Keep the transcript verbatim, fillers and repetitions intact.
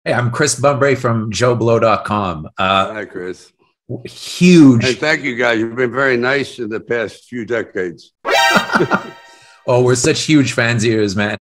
Hey, I'm Chris Bumbray from Joe Blow dot com. Uh, Hi, Chris. huge. Hey, thank you, guys. You've been very nice in the past few decades. Oh, we're such huge fans of yours, man.